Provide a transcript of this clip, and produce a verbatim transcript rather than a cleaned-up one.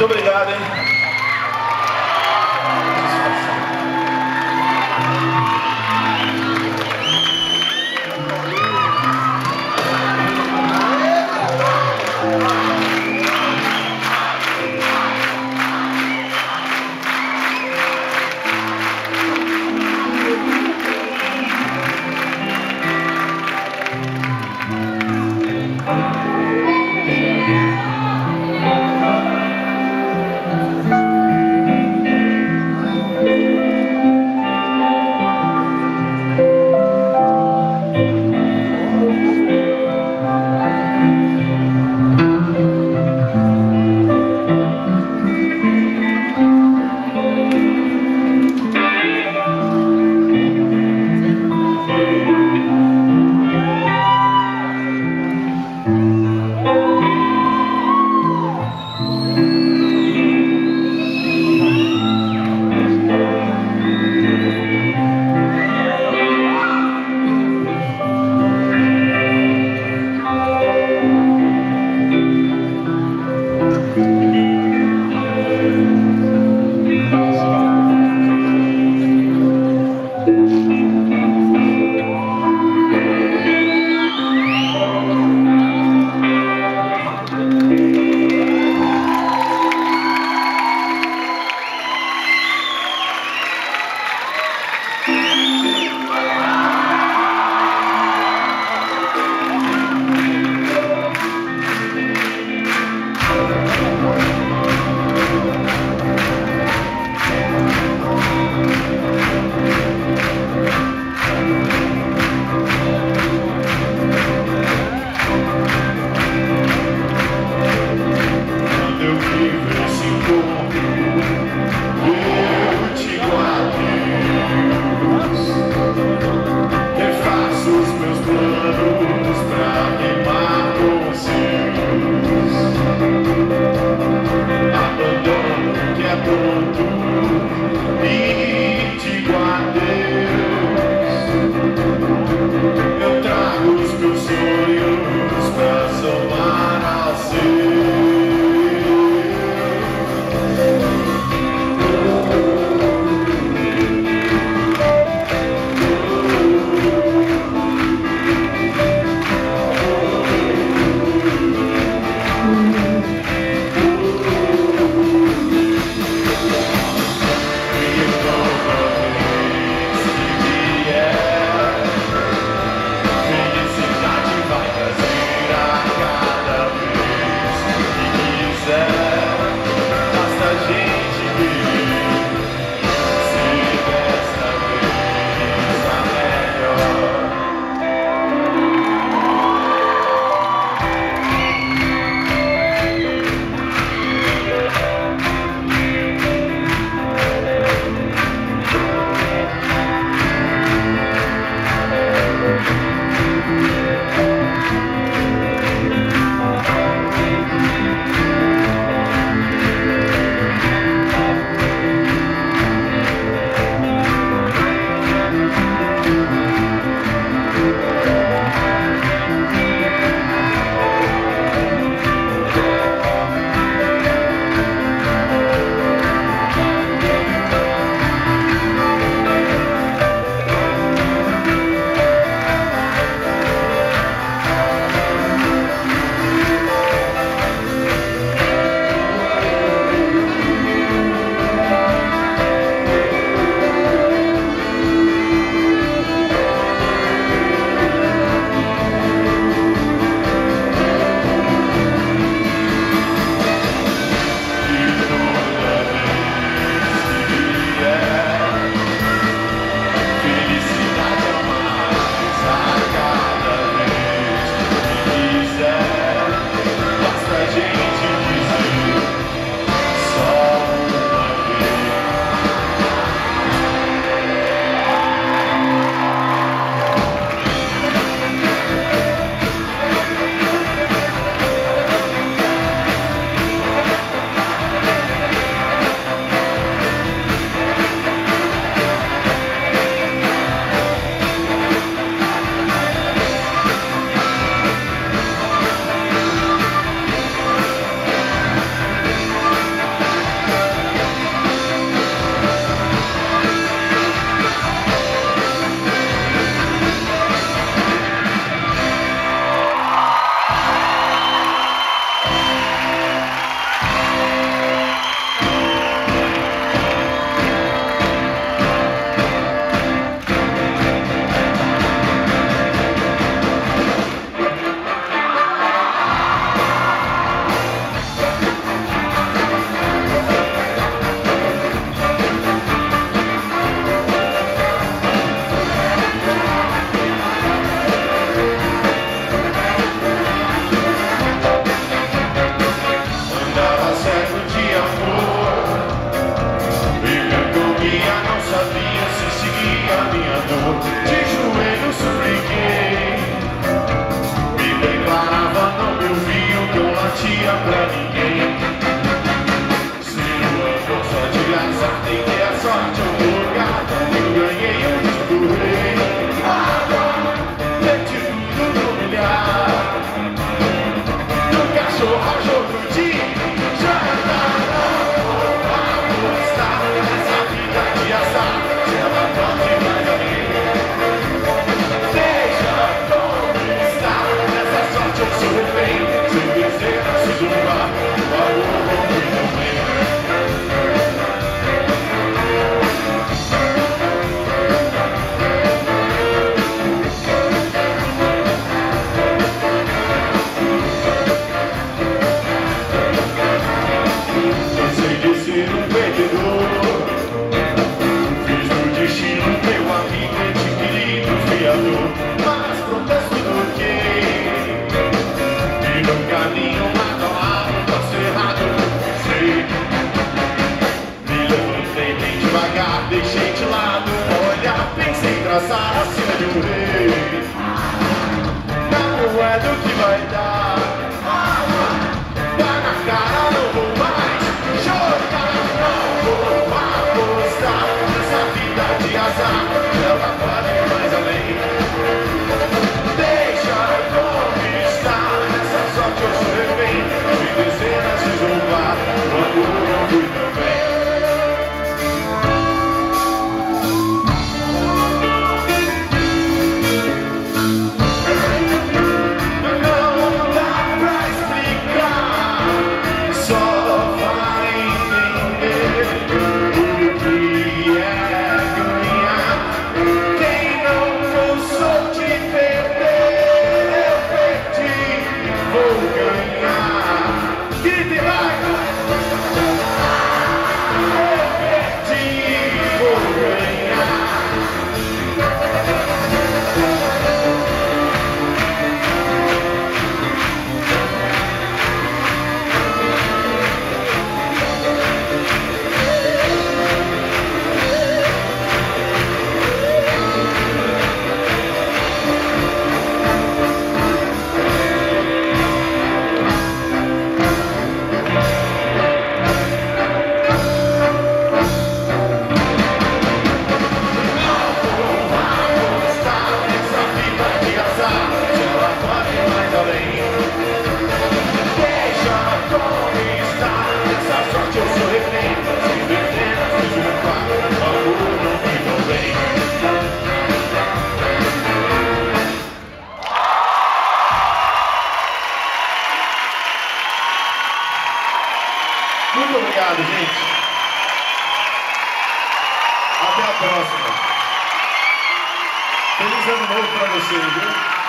Muito obrigado, hein? Felicidade vai simpatia pra ninguém. Se uma força de azar tem que a sorte é um lugar, eu ganhei um disco rei. Água, mete tudo no milhar. Do cachorro ao jogo de janta, vou apostar nessa vida de azar. Se ela pode mais além, deixa conquistar. Nessa sorte eu sou refém. Se deseja se zumbar, valor muito bem. Cansei de ser um perdedor, fiz do destino meu amigo, ente querido, fiador. Mas protesto do quê? E no caminho lado a lado, passo errado, sei. Me levantei bem devagar, deixei de lado. Olha, pensei em traçar a cena de um rei. Não é do que vai dar. Dá na cara, não vou mais jogar, não vou apostar nessa vida de azar. Ela vai mais além. Deixa conquistar, nessa sorte eu sou refém. De dezenas de zombar, quando não fui também. Não dá pra explicar, só vai entender o que é ganhar. Quem não cansou de perder, eu perdi, vou ganhar. Grite, vai! Eu perdi, vou ganhar. Muito obrigado, gente. Até a próxima. Feliz ano novo pra vocês, viu?